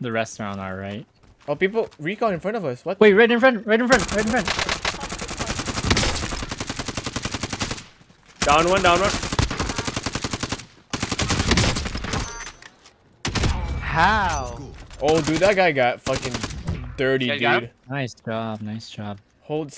The rest are on our right. Oh, people recon in front of us. What? Wait, right in front, right in front, right in front. Down one, down one. How? Oh, dude, that guy got fucking dirty, You guys got dude. Nice job, nice job. Hold